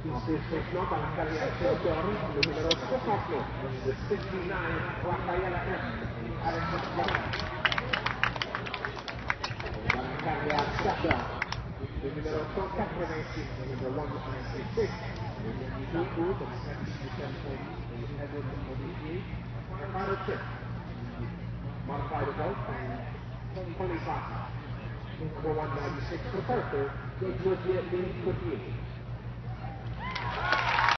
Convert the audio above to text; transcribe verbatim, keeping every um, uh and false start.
Ensuite, non, par la carrière sénateur, le numéro soixante-neuf, le soixante-neuf, Raphaël avec le Gamal. Dans la carrière Saka, le numéro cent quatre-vingt-six, le numéro cent quatre-vingt-six, le numéro de seventy-seven point Edward modifié, Ricardo Tripp, modified a vote and Tony Fox. Number one ninety-six for Parker, Gatewood Courtier.